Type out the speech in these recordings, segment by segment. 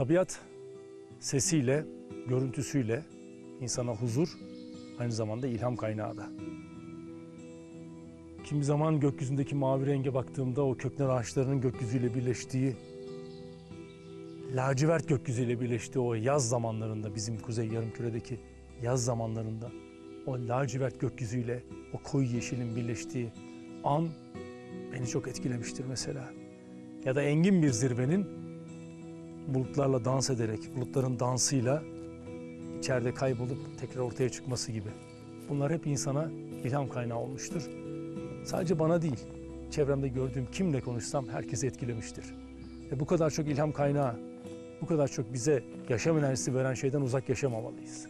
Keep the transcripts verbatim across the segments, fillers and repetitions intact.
Tabiat sesiyle, görüntüsüyle insana huzur, aynı zamanda ilham kaynağı da. Kimi zaman gökyüzündeki mavi renge baktığımda o kökler ağaçlarının gökyüzüyle birleştiği, lacivert gökyüzüyle birleştiği o yaz zamanlarında, bizim kuzey yarımküredeki yaz zamanlarında o lacivert gökyüzüyle o koyu yeşilin birleştiği an beni çok etkilemiştir mesela. Ya da engin bir zirvenin bulutlarla dans ederek, bulutların dansıyla içeride kaybolup tekrar ortaya çıkması gibi. Bunlar hep insana ilham kaynağı olmuştur. Sadece bana değil, çevremde gördüğüm kimle konuşsam herkesi etkilemiştir. Ve bu kadar çok ilham kaynağı, bu kadar çok bize yaşam enerjisi veren şeyden uzak yaşamamalıyız.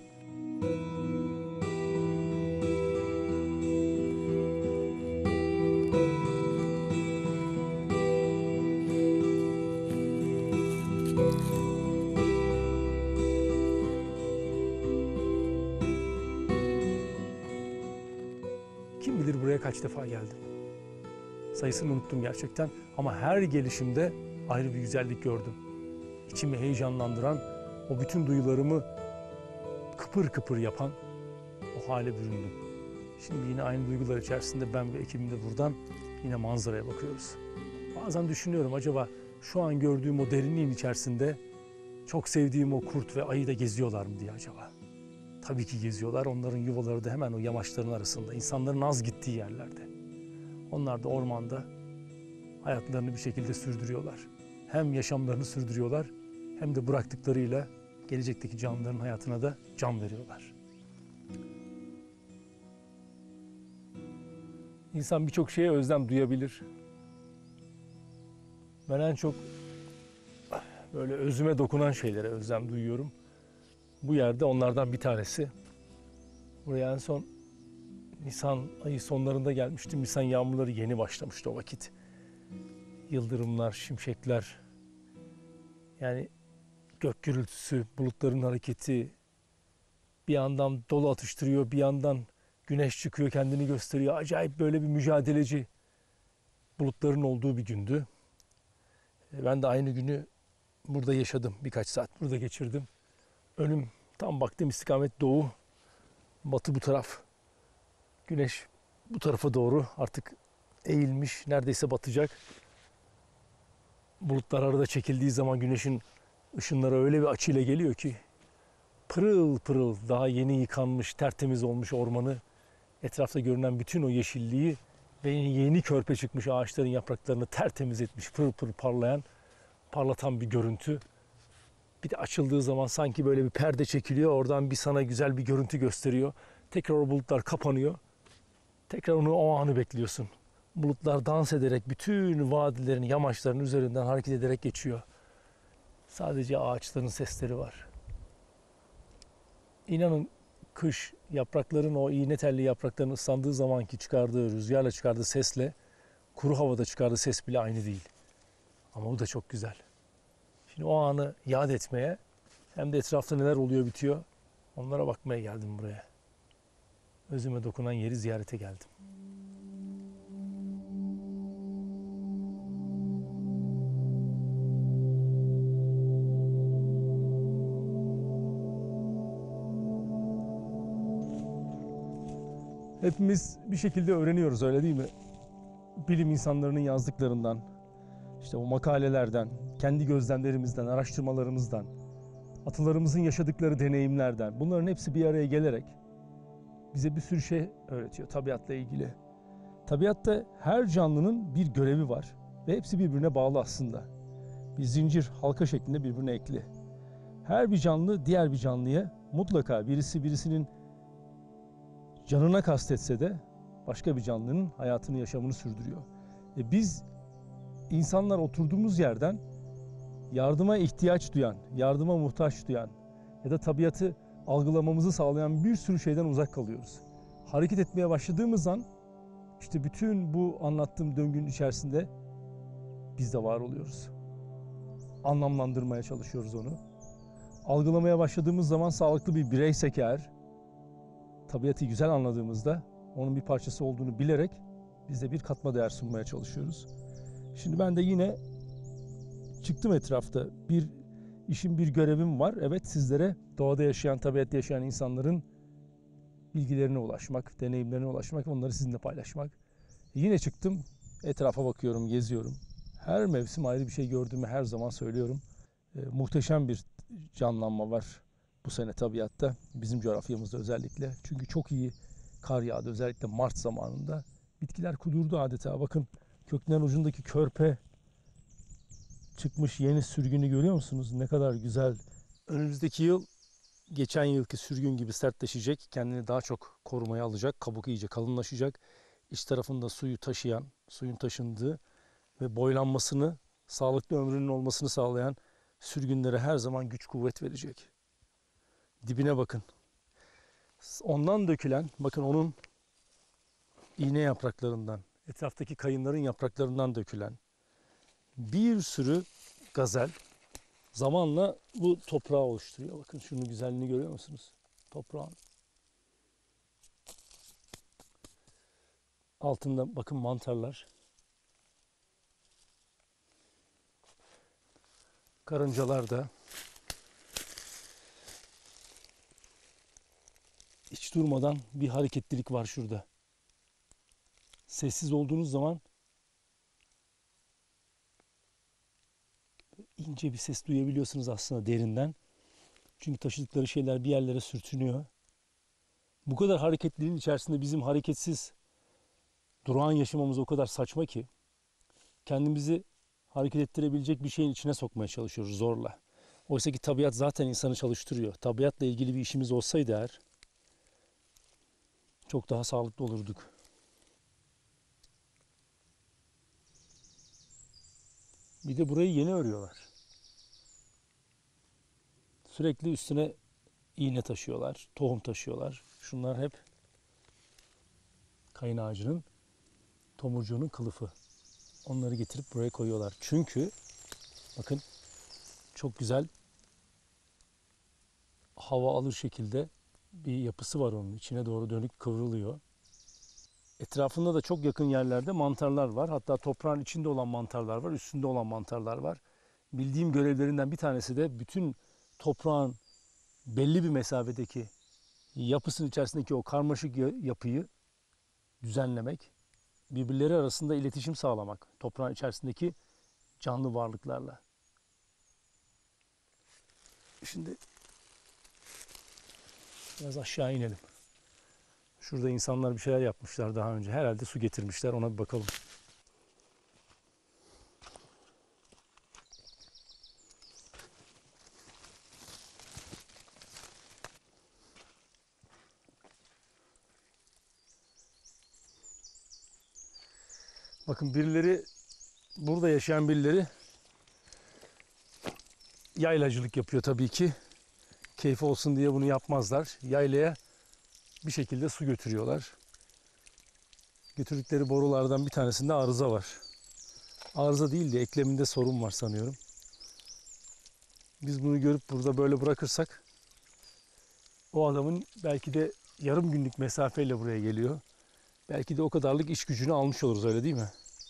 Kim bilir buraya kaç defa geldim. Sayısını unuttum gerçekten ama her gelişimde ayrı bir güzellik gördüm. İçimi heyecanlandıran, o bütün duyularımı kıpır kıpır yapan o hale büründüm. Şimdi yine aynı duygular içerisinde ben ve ekibim de buradan yine manzaraya bakıyoruz. Bazen düşünüyorum, acaba şu an gördüğüm o derinliğin içerisinde çok sevdiğim o kurt ve ayı da geziyorlar mı diye acaba? Tabii ki geziyorlar. Onların yuvaları da hemen o yamaçların arasında, insanların az gittiği yerlerde. Onlar da ormanda hayatlarını bir şekilde sürdürüyorlar. Hem yaşamlarını sürdürüyorlar hem de bıraktıklarıyla gelecekteki canlıların hayatına da can veriyorlar. İnsan birçok şeye özlem duyabilir. Ben en çok böyle özüme dokunan şeylere özlem duyuyorum. Bu yerde onlardan bir tanesi. Buraya en son Nisan ayı sonlarında gelmiştim. Nisan yağmurları yeni başlamıştı o vakit. Yıldırımlar, şimşekler, yani gök gürültüsü, bulutların hareketi, bir yandan dolu atıştırıyor, bir yandan güneş çıkıyor, kendini gösteriyor. Acayip böyle bir mücadeleci bulutların olduğu bir gündü. Ben de aynı günü burada yaşadım. Birkaç saat burada geçirdim. Önüm, tam baktığım istikamet doğu, batı bu taraf. Güneş bu tarafa doğru artık eğilmiş, neredeyse batacak. Bulutlar arada çekildiği zaman güneşin ışınları öyle bir açıyla geliyor ki pırıl pırıl, daha yeni yıkanmış, tertemiz olmuş ormanı, etrafta görünen bütün o yeşilliği ve yeni körpe çıkmış ağaçların yapraklarını tertemiz etmiş, pırıl pırıl parlayan, parlatan bir görüntü. Bir de açıldığı zaman sanki böyle bir perde çekiliyor, oradan bir sana güzel bir görüntü gösteriyor. Tekrar o bulutlar kapanıyor. Tekrar onu, o anı bekliyorsun. Bulutlar dans ederek bütün vadilerin, yamaçların üzerinden hareket ederek geçiyor. Sadece ağaçların sesleri var. İnanın kış yaprakların, o iğne telli yaprakların ıslandığı zamanki çıkardığı, rüzgarla çıkardığı sesle kuru havada çıkardığı ses bile aynı değil. Ama o da çok güzel. Şimdi o anı yad etmeye, hem de etrafta neler oluyor bitiyor, onlara bakmaya geldim buraya. Özüme dokunan yeri ziyarete geldim. Hepimiz bir şekilde öğreniyoruz, öyle değil mi? Bilim insanlarının yazdıklarından, işte o makalelerden, kendi gözlemlerimizden, araştırmalarımızdan, atalarımızın yaşadıkları deneyimlerden, bunların hepsi bir araya gelerek bize bir sürü şey öğretiyor tabiatla ilgili. Tabiatta her canlının bir görevi var ve hepsi birbirine bağlı aslında. Bir zincir, halka şeklinde birbirine ekli. Her bir canlı diğer bir canlıya mutlaka birisi birisinin canına kastetse de başka bir canlının hayatını, yaşamını sürdürüyor. E biz insanlar oturduğumuz yerden yardıma ihtiyaç duyan, yardıma muhtaç duyan ya da tabiatı algılamamızı sağlayan bir sürü şeyden uzak kalıyoruz. Hareket etmeye başladığımız an işte bütün bu anlattığım döngünün içerisinde biz de var oluyoruz. Anlamlandırmaya çalışıyoruz onu. Algılamaya başladığımız zaman sağlıklı bir bireysek eğer, tabiatı güzel anladığımızda onun bir parçası olduğunu bilerek biz de bir katma değer sunmaya çalışıyoruz. Şimdi ben de yine çıktım etrafta. Bir işin bir görevim var. Evet, sizlere doğada yaşayan, tabiatta yaşayan insanların bilgilerine ulaşmak, deneyimlerine ulaşmak, onları sizinle paylaşmak. Yine çıktım, etrafa bakıyorum, geziyorum. Her mevsim ayrı bir şey gördüğümü her zaman söylüyorum. E, muhteşem bir canlanma var bu sene tabiatta, bizim coğrafyamızda özellikle. Çünkü çok iyi kar yağdı, özellikle Mart zamanında. Bitkiler kudurdu adeta. Bakın, köklerin ucundaki körpe çıkmış yeni sürgünü görüyor musunuz? Ne kadar güzel. Önümüzdeki yıl geçen yılki sürgün gibi sertleşecek. Kendini daha çok korumaya alacak. Kabuk iyice kalınlaşacak. İç tarafında suyu taşıyan, suyun taşındığı ve boylanmasını, sağlıklı ömrünün olmasını sağlayan sürgünlere her zaman güç kuvvet verecek. Dibine bakın. Ondan dökülen, bakın onun iğne yapraklarından, etraftaki kayınların yapraklarından dökülen bir sürü gazel zamanla bu toprağı oluşturuyor. Bakın şunun güzelliğini görüyor musunuz? Toprağın. Altında bakın mantarlar. Karıncalar da hiç durmadan bir hareketlilik var şurada. Sessiz olduğunuz zaman ince bir ses duyabiliyorsunuz aslında derinden. Çünkü taşıdıkları şeyler bir yerlere sürtünüyor. Bu kadar hareketliliğin içerisinde bizim hareketsiz durağan yaşamamız o kadar saçma ki kendimizi hareket ettirebilecek bir şeyin içine sokmaya çalışıyoruz zorla. Oysa ki tabiat zaten insanı çalıştırıyor. Tabiatla ilgili bir işimiz olsaydı eğer çok daha sağlıklı olurduk. Bir de burayı yeni örüyorlar. Sürekli üstüne iğne taşıyorlar, tohum taşıyorlar. Şunlar hep kayın ağacının tomurcuğunun kılıfı. Onları getirip buraya koyuyorlar. Çünkü bakın çok güzel hava alır şekilde bir yapısı var onun. İçine doğru dönük kıvrılıyor. Etrafında da çok yakın yerlerde mantarlar var. Hatta toprağın içinde olan mantarlar var, üstünde olan mantarlar var. Bildiğim görevlerinden bir tanesi de bütün toprağın belli bir mesafedeki yapısının içerisindeki o karmaşık yapıyı düzenlemek, birbirleri arasında iletişim sağlamak toprağın içerisindeki canlı varlıklarla. Şimdi biraz aşağı inelim. Şurada insanlar bir şeyler yapmışlar daha önce. Herhalde su getirmişler. Ona bir bakalım. Bakın birileri, burada yaşayan birileri yaylacılık yapıyor tabii ki. Keyfi olsun diye bunu yapmazlar. Yaylaya bir şekilde su götürüyorlar. Götürdükleri borulardan bir tanesinde arıza var. Arıza değil de ekleminde sorun var sanıyorum. Biz bunu görüp burada böyle bırakırsak o adamın belki de yarım günlük mesafeyle buraya geliyor. Belki de o kadarlık iş gücünü almış oluruz, öyle değil mi?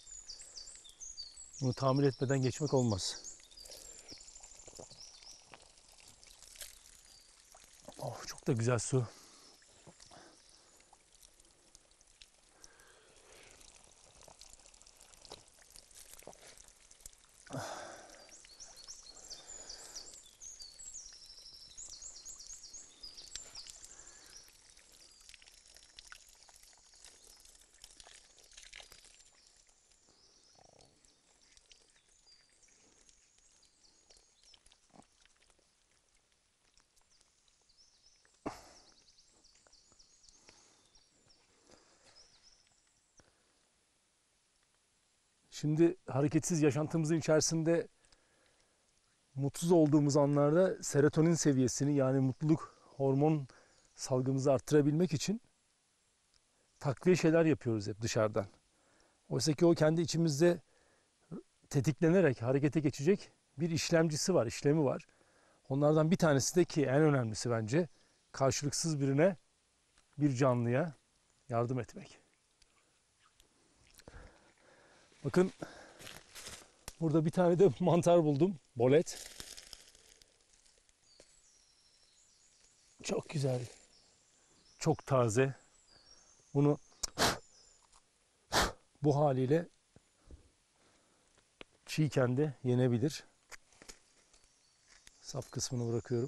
Bunu tamir etmeden geçmek olmaz. Oh, çok da güzel su. Şimdi hareketsiz yaşantımızın içerisinde mutsuz olduğumuz anlarda serotonin seviyesini, yani mutluluk hormon salgımızı arttırabilmek için takviye şeyler yapıyoruz hep dışarıdan. Oysa ki o kendi içimizde tetiklenerek harekete geçecek bir işlemcisi var, işlemi var. Onlardan bir tanesi de, ki en önemlisi bence, karşılıksız birine, bir canlıya yardım etmek. Bakın burada bir tane de mantar buldum. Bolet. güzel, çok taze. Bunu bu haliyle çiğken de yenebilir. Sap kısmını bırakıyorum.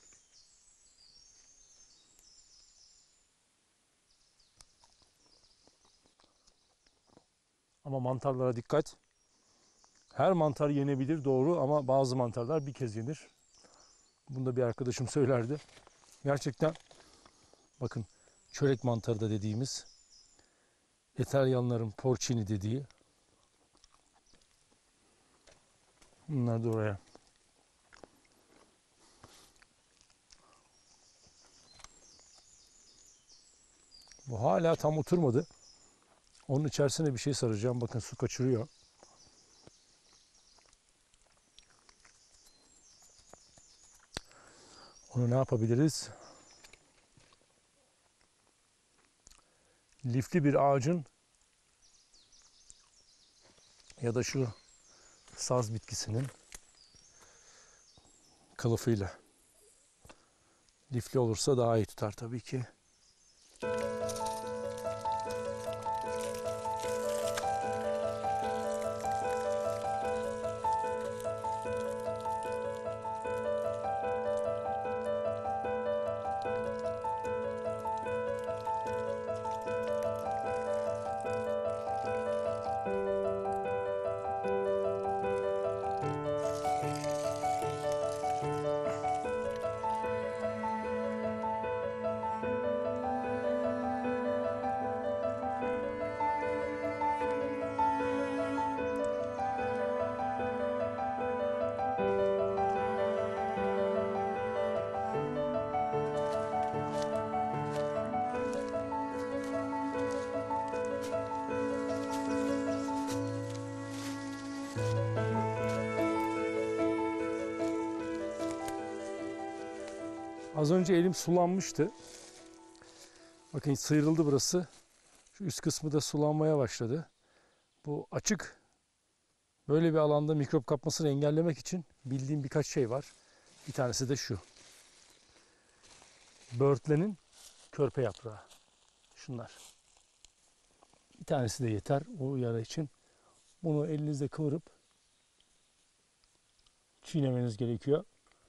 Ama mantarlara dikkat. Her mantar yenebilir, doğru, ama bazı mantarlar bir kez yenir. Bunu da bir arkadaşım söylerdi. Gerçekten bakın, çörek mantarı da dediğimiz, İtalyanların porcini dediği, bunlar da oraya. Bu hala tam oturmadı. Onun içerisine bir şey saracağım. Bakın, su kaçırıyor. Onu ne yapabiliriz? Lifli bir ağacın ya da şu saz bitkisinin kılıfıyla. Lifli olursa daha iyi tutar tabii ki. Az önce elim sulanmıştı. Bakın, sıyrıldı burası. Şu üst kısmı da sulanmaya başladı. Bu açık, böyle bir alanda mikrop kapmasını engellemek için bildiğim birkaç şey var. Bir tanesi de şu. Böğürtlenin körpe yaprağı. Şunlar. Bir tanesi de yeter o yara için. Bunu elinizde kıvırıp çiğnemeniz gerekiyor.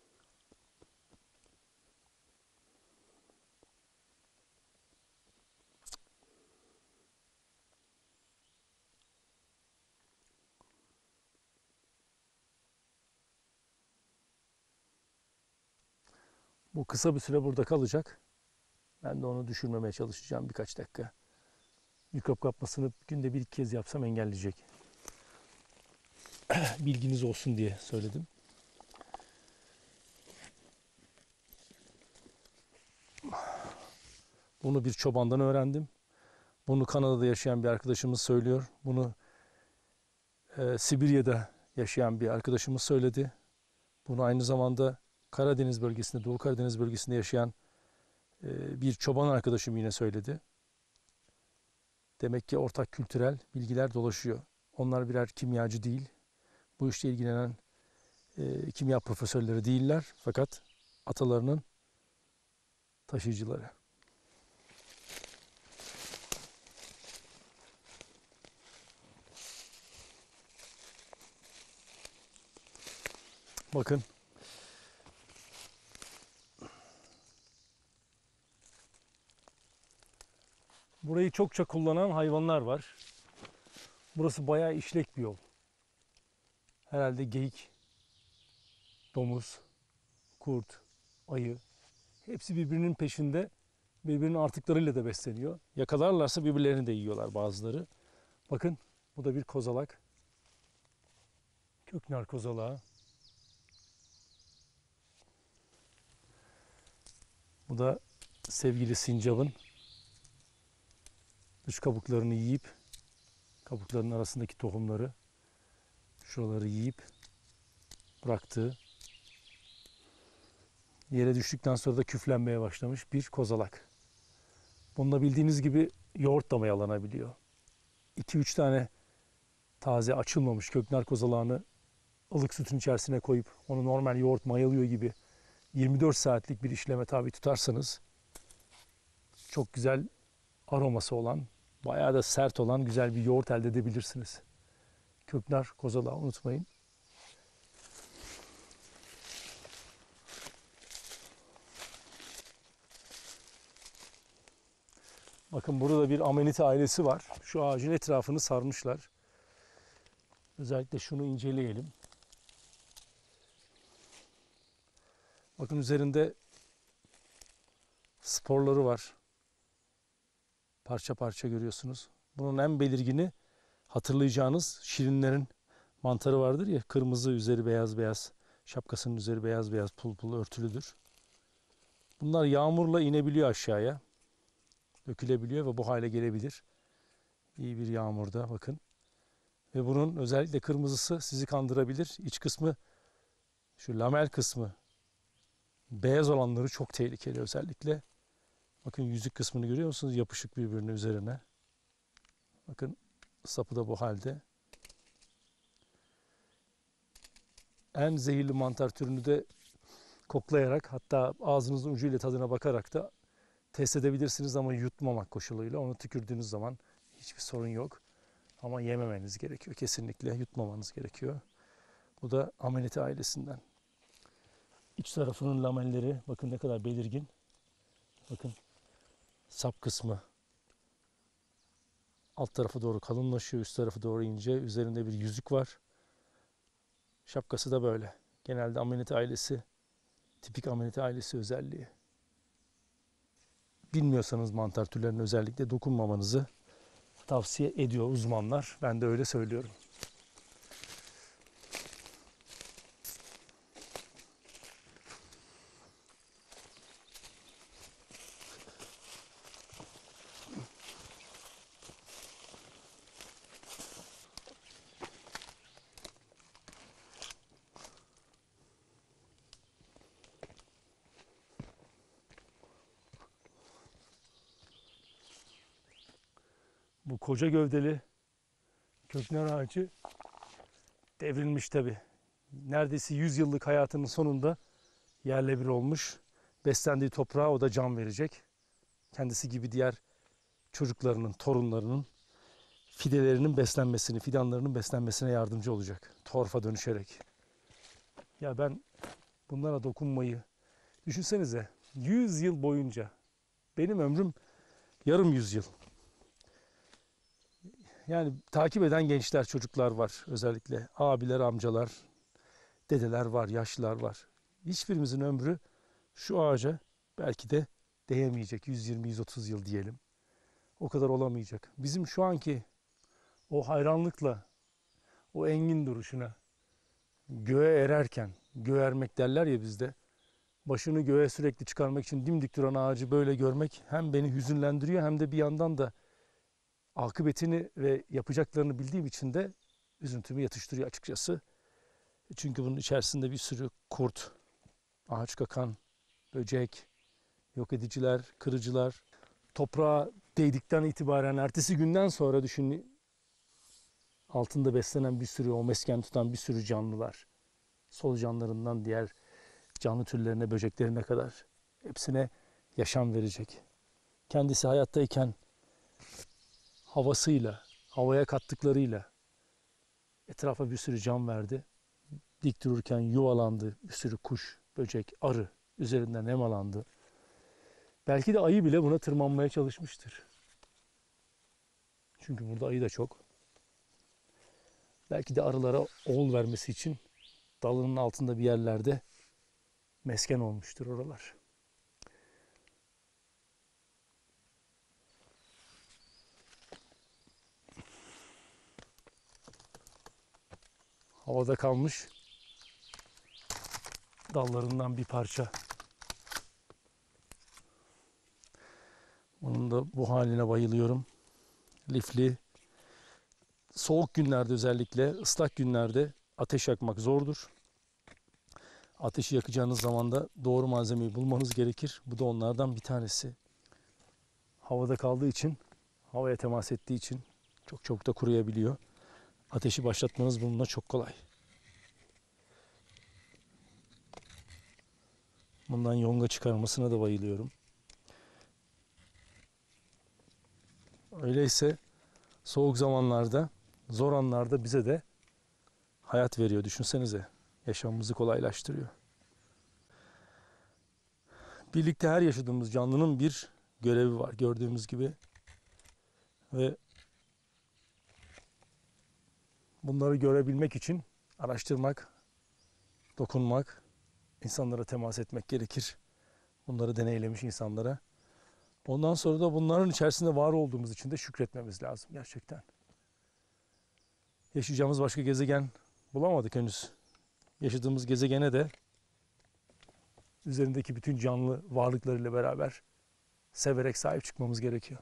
Bu kısa bir süre burada kalacak. Ben de onu düşürmemeye çalışacağım birkaç dakika. Mikrop kapmasını günde bir iki kez yapsam engelleyecek. Bilginiz olsun diye söyledim. Bunu bir çobandan öğrendim. Bunu Kanada'da yaşayan bir arkadaşımız söylüyor. Bunu e, Sibirya'da yaşayan bir arkadaşımız söyledi. Bunu aynı zamanda Karadeniz bölgesinde, Doğu Karadeniz bölgesinde yaşayan e, bir çoban arkadaşım yine söyledi. Demek ki ortak kültürel bilgiler dolaşıyor. Onlar birer kimyacı değil. Bu işle ilgilenen e, kimya profesörleri değiller. Fakat atalarının taşıyıcıları. Bakın. Burayı çokça kullanan hayvanlar var. Burası bayağı işlek bir yol. Herhalde geyik, domuz, kurt, ayı, hepsi birbirinin peşinde, birbirinin artıklarıyla da besleniyor. Yakalarlarsa birbirlerini de yiyorlar bazıları. Bakın, bu da bir kozalak. Köknar kozalağı. Bu da sevgili sincapın dış kabuklarını yiyip, kabuklarının arasındaki tohumları, şuraları yiyip bıraktığı, yere düştükten sonra da küflenmeye başlamış bir kozalak. Bununla bildiğiniz gibi yoğurt da mayalanabiliyor. iki üç tane taze açılmamış köknar kozalağını ılık sütün içerisine koyup onu normal yoğurt mayalıyor gibi yirmi dört saatlik bir işleme tabi tutarsanız çok güzel aroması olan, bayağı da sert olan güzel bir yoğurt elde edebilirsiniz. Köknar kozalağı unutmayın. Bakın burada da bir amenite ailesi var. Şu ağacın etrafını sarmışlar. Özellikle şunu inceleyelim. Bakın üzerinde sporları var. Parça parça görüyorsunuz. Bunun en belirgini hatırlayacağınız şirinlerin mantarı vardır ya. Kırmızı, üzeri beyaz beyaz. Şapkasının üzeri beyaz beyaz pul pul örtülüdür. Bunlar yağmurla inebiliyor aşağıya. Dökülebiliyor ve bu hale gelebilir. İyi bir yağmurda bakın. Ve bunun özellikle kırmızısı sizi kandırabilir. İç kısmı, şu lamel kısmı, beyaz olanları çok tehlikeli özellikle. Bakın yüzük kısmını görüyor musunuz? Yapışık birbirine üzerine. Bakın sapı da bu halde. En zehirli mantar türünü de koklayarak, hatta ağzınızın ucuyla tadına bakarak da test edebilirsiniz ama yutmamak koşuluyla. Onu tükürdüğünüz zaman hiçbir sorun yok. Ama yememeniz gerekiyor. Kesinlikle yutmamanız gerekiyor. Bu da Amanita ailesinden. İç tarafının lamelleri bakın ne kadar belirgin. Bakın sap kısmı alt tarafa doğru kalınlaşıyor, üst tarafı doğru ince. Üzerinde bir yüzük var. Şapkası da böyle. Genelde Amanita ailesi, tipik Amanita ailesi özelliği. Bilmiyorsanız mantar türlerine özellikle dokunmamanızı tavsiye ediyor uzmanlar. Ben de öyle söylüyorum. Bu koca gövdeli köknar ağacı devrilmiş tabi. Neredeyse yüz yıllık hayatının sonunda yerle bir olmuş. Beslendiği toprağa o da can verecek. Kendisi gibi diğer çocuklarının, torunlarının fidelerinin beslenmesini, fidanlarının beslenmesine yardımcı olacak. Torfa dönüşerek. Ya ben bunlara dokunmayı düşünsenize, yüz yıl boyunca, benim ömrüm yarım yüzyıl. Yani takip eden gençler, çocuklar var özellikle. Abiler, amcalar, dedeler var, yaşlılar var. Hiçbirimizin ömrü şu ağaca belki de değemeyecek. yüz yirmi yüz otuz yıl diyelim. O kadar olamayacak. Bizim şu anki o hayranlıkla, o engin duruşuna, göğe ererken, göğe ermek derler ya bizde, başını göğe sürekli çıkarmak için dimdik duran ağacı böyle görmek hem beni hüzünlendiriyor hem de bir yandan da akıbetini ve yapacaklarını bildiğim için de üzüntümü yatıştırıyor açıkçası. Çünkü bunun içerisinde bir sürü kurt, ağaç kakan, böcek, yok ediciler, kırıcılar, toprağa değdikten itibaren ertesi günden sonra düşünün, altında beslenen bir sürü, o mesken tutan bir sürü canlılar, solucanlarından diğer canlı türlerine, böceklerine kadar hepsine yaşam verecek. Kendisi hayattayken havasıyla, havaya kattıklarıyla etrafa bir sürü can verdi. Dik dururken yuvalandı, bir sürü kuş, böcek, arı üzerinden nemalandı. Belki de ayı bile buna tırmanmaya çalışmıştır. Çünkü burada ayı da çok. Belki de arılara oğul vermesi için dalının altında bir yerlerde mesken olmuştur oralar. Havada kalmış dallarından bir parça. Onun da bu haline bayılıyorum. Lifli. Soğuk günlerde, özellikle ıslak günlerde ateş yakmak zordur. Ateşi yakacağınız zaman da doğru malzemeyi bulmanız gerekir. Bu da onlardan bir tanesi. Havada kaldığı için, havaya temas ettiği için çok çok da kuruyabiliyor. Ateşi başlatmanız bununla çok kolay. Bundan yonga çıkarmasına da bayılıyorum. Öyleyse soğuk zamanlarda, zor anlarda bize de hayat veriyor. Düşünsenize. Yaşamımızı kolaylaştırıyor. Birlikte her yaşadığımız canlının bir görevi var gördüğümüz gibi. Ve bunları görebilmek için araştırmak, dokunmak, insanlara temas etmek gerekir. Bunları deneylemiş insanlara. Ondan sonra da bunların içerisinde var olduğumuz için de şükretmemiz lazım gerçekten. Yaşayacağımız başka gezegen bulamadık henüz. Yaşadığımız gezegene de üzerindeki bütün canlı varlıklarıyla beraber severek sahip çıkmamız gerekiyor.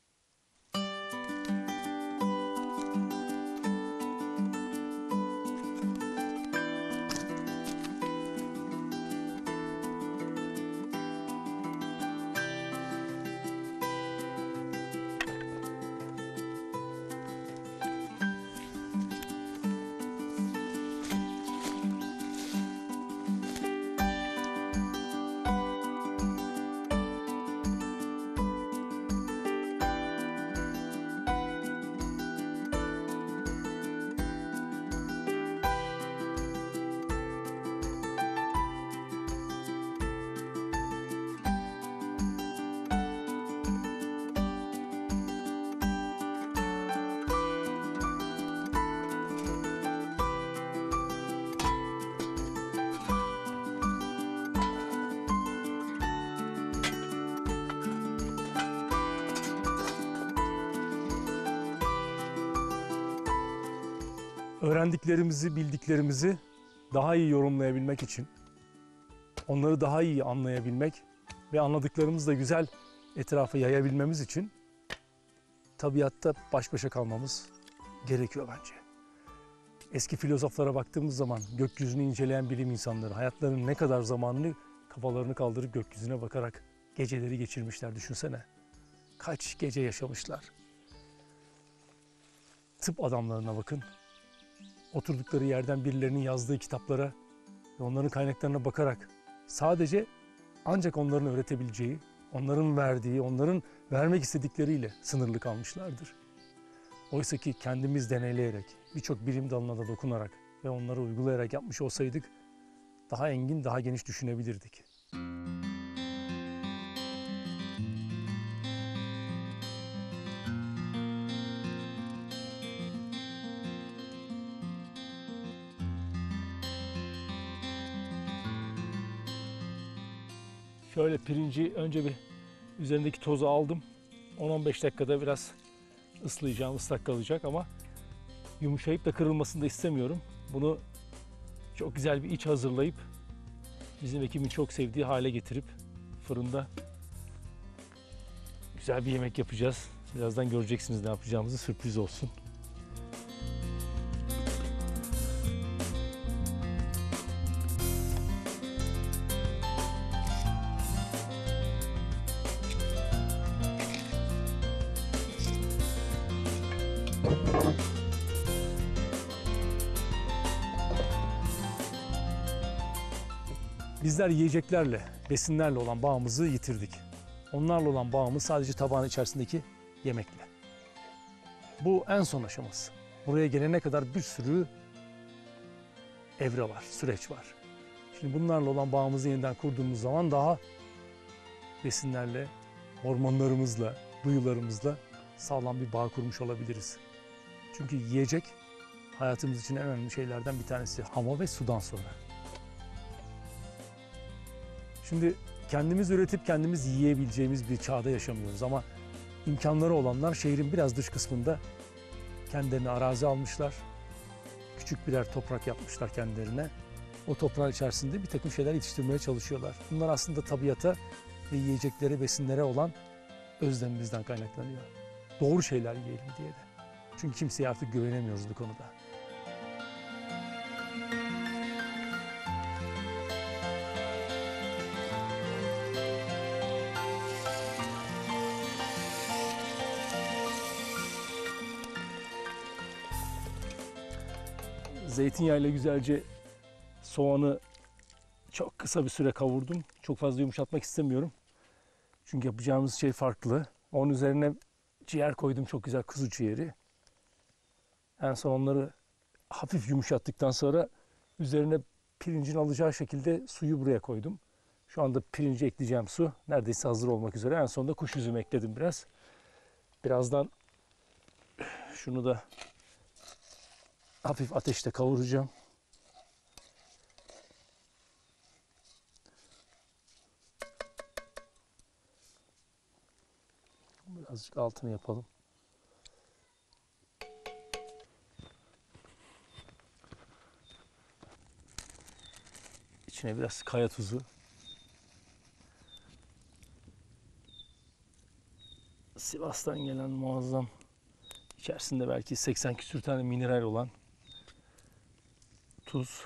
Öğrendiklerimizi, bildiklerimizi daha iyi yorumlayabilmek için, onları daha iyi anlayabilmek ve anladıklarımızı da güzel etrafa yayabilmemiz için tabiatta baş başa kalmamız gerekiyor bence. Eski filozoflara baktığımız zaman gökyüzünü inceleyen bilim insanları hayatlarının ne kadar zamanını kafalarını kaldırıp gökyüzüne bakarak geceleri geçirmişler düşünsene. Kaç gece yaşamışlar. Tıp adamlarına bakın. Oturdukları yerden birilerinin yazdığı kitaplara ve onların kaynaklarına bakarak sadece ancak onların öğretebileceği, onların verdiği, onların vermek istedikleriyle sınırlı kalmışlardır. Oysa ki kendimiz deneyleyerek, birçok bilim dalına da dokunarak ve onları uygulayarak yapmış olsaydık daha engin, daha geniş düşünebilirdik. Şöyle pirinci önce bir üzerindeki tozu aldım. on on beş dakikada biraz ıslayacağım, ıslak kalacak ama yumuşayıp da kırılmasını da istemiyorum. Bunu çok güzel bir iç hazırlayıp bizim ekibin çok sevdiği hale getirip fırında güzel bir yemek yapacağız. Birazdan göreceksiniz ne yapacağımızı, sürpriz olsun. Bizler yiyeceklerle, besinlerle olan bağımızı yitirdik. Onlarla olan bağımız sadece tabağın içerisindeki yemekle. Bu en son aşaması. Buraya gelene kadar bir sürü evre var, süreç var. Şimdi bunlarla olan bağımızı yeniden kurduğumuz zaman daha besinlerle, hormonlarımızla, duyularımızla sağlam bir bağ kurmuş olabiliriz. Çünkü yiyecek hayatımız için en önemli şeylerden bir tanesi. Hava ve sudan sonra. Şimdi kendimiz üretip kendimiz yiyebileceğimiz bir çağda yaşamıyoruz ama imkanları olanlar şehrin biraz dış kısmında kendilerine arazi almışlar. Küçük birer toprak yapmışlar kendilerine. O toprağın içerisinde bir takım şeyler yetiştirmeye çalışıyorlar. Bunlar aslında tabiata ve yiyeceklere, besinlere olan özlemimizden kaynaklanıyor. Doğru şeyler yiyelim diye de. Çünkü kimseye artık güvenemiyoruz bu konuda. Zeytinyağıyla güzelce soğanı Çok kısa bir süre kavurdum. Çok fazla yumuşatmak istemiyorum. Çünkü yapacağımız şey farklı. Onun üzerine ciğer koydum, çok güzel kuzu ciğeri. En son onları hafif yumuşattıktan sonra üzerine pirincin alacağı şekilde suyu buraya koydum. Şu anda pirinci ekleyeceğim su neredeyse hazır olmak üzere. En sonunda kuş üzümü ekledim biraz. Birazdan şunu da hafif ateşte kavuracağım. Birazcık altını yapalım. İçine biraz kaya tuzu. Sivas'tan gelen muazzam, içerisinde belki seksen küsür tane mineral olan tuz.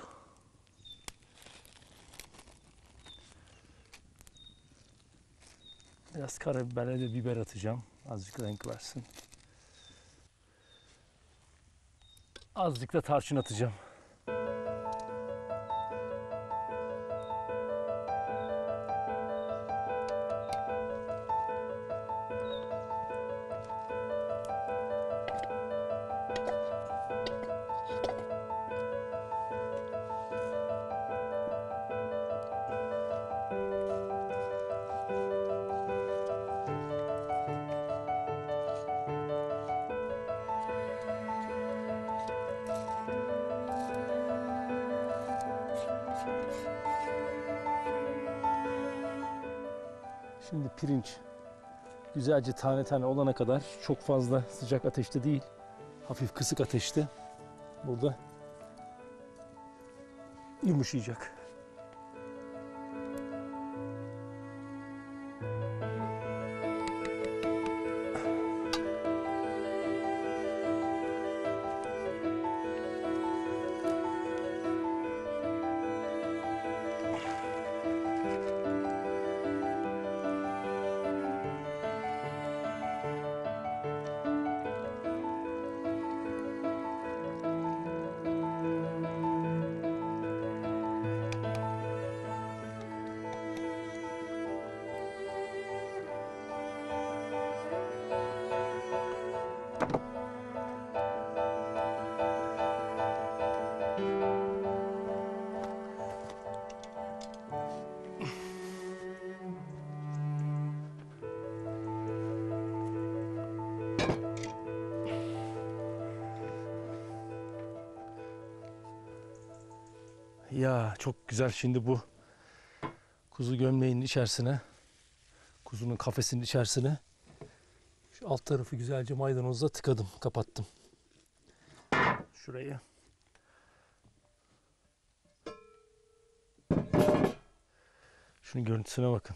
Biraz karabiberle de biber atacağım. Azıcık renk versin. Azıcık da tarçın atacağım. Şimdi pirinç güzelce tane tane olana kadar, çok fazla sıcak ateşte değil, hafif kısık ateşte burada yumuşayacak. Ya çok güzel. Şimdi bu kuzu gömleğinin içerisine, kuzunun kafesinin içerisine şu alt tarafı güzelce maydanozla tıkadım, kapattım. Şurayı. Şunun görüntüsüne bakın.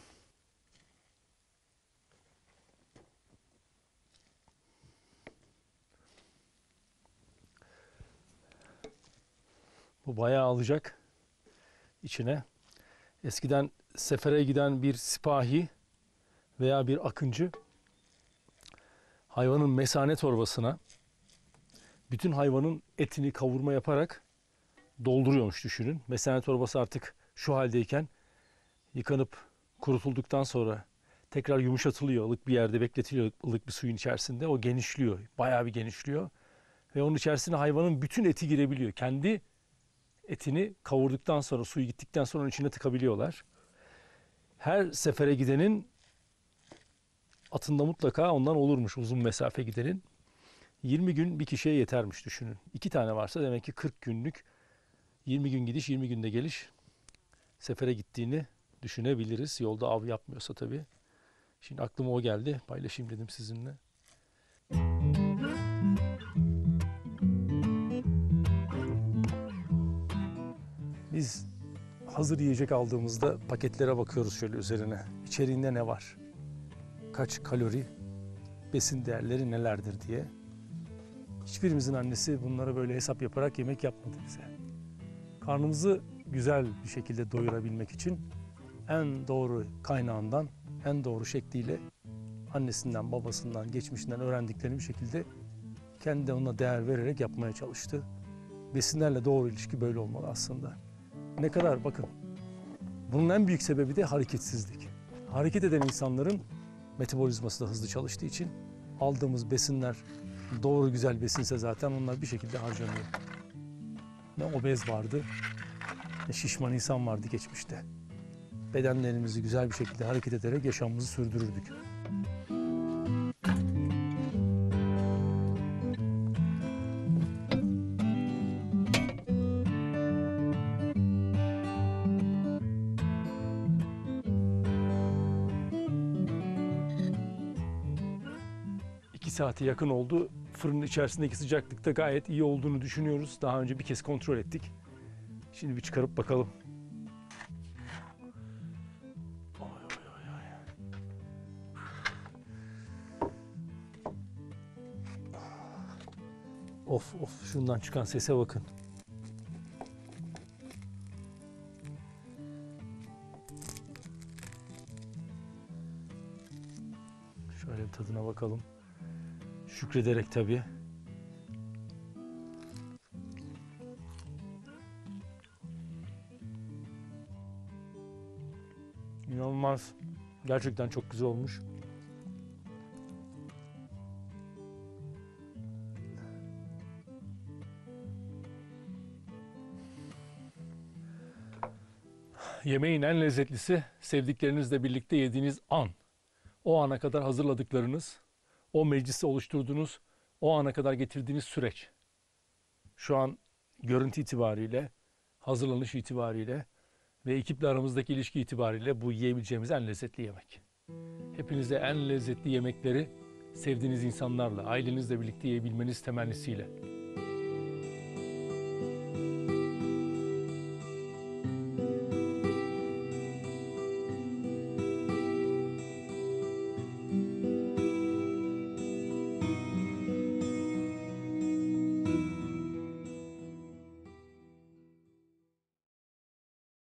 Bu bayağı alacak içine. Eskiden sefere giden bir sipahi veya bir akıncı hayvanın mesane torbasına bütün hayvanın etini kavurma yaparak dolduruyormuş, düşünün. Mesane torbası artık şu haldeyken yıkanıp kurutulduktan sonra tekrar yumuşatılıyor. Ilık bir yerde bekletiliyor, ılık bir suyun içerisinde. O genişliyor. Bayağı bir genişliyor. Ve onun içerisine hayvanın bütün eti girebiliyor. Kendi etini kavurduktan sonra, suyu gittikten sonra onun içine tıkabiliyorlar. Her sefere gidenin atında mutlaka ondan olurmuş, uzun mesafe gidenin. yirmi gün bir kişiye yetermiş, düşünün. İki tane varsa demek ki kırk günlük, yirmi gün gidiş, yirmi günde geliş sefere gittiğini düşünebiliriz. Yolda av yapmıyorsa tabii. Şimdi aklıma o geldi. Paylaşayım dedim sizinle. Biz hazır yiyecek aldığımızda paketlere bakıyoruz şöyle üzerine. İçeriğinde ne var? Kaç kalori, besin değerleri nelerdir diye. Hiçbirimizin annesi bunlara böyle hesap yaparak yemek yapmadı bize. Karnımızı güzel bir şekilde doyurabilmek için en doğru kaynağından, en doğru şekliyle annesinden, babasından, geçmişinden öğrendiklerini bir şekilde kendi de ona değer vererek yapmaya çalıştı. Besinlerle doğru ilişki böyle olmalı aslında. Ne kadar bakın Bunun en büyük sebebi de hareketsizlik. Hareket eden insanların metabolizması da hızlı çalıştığı için aldığımız besinler doğru güzel besinse zaten onlar bir şekilde harcanıyor. Ne obez vardı, ne şişman insan vardı geçmişte. Bedenlerimizi güzel bir şekilde hareket ederek yaşamımızı sürdürürdük. İki saate yakın oldu. Fırının içerisindeki sıcaklıkta gayet iyi olduğunu düşünüyoruz. Daha önce bir kez kontrol ettik. Şimdi bir çıkarıp bakalım. Oy, oy, oy, oy. Of of, şundan çıkan sese bakın. Şöyle bir tadına bakalım. Şükrederek tabii. İnanılmaz. Gerçekten çok güzel olmuş. Yemeğin en lezzetlisi sevdiklerinizle birlikte yediğiniz an. O ana kadar hazırladıklarınız, o meclisi oluşturduğunuz, o ana kadar getirdiğiniz süreç. Şu an görüntü itibariyle, hazırlanış itibariyle ve ekiple aramızdaki ilişki itibariyle bu yiyebileceğimiz en lezzetli yemek. Hepinize en lezzetli yemekleri sevdiğiniz insanlarla, ailenizle birlikte yiyebilmeniz temennisiyle.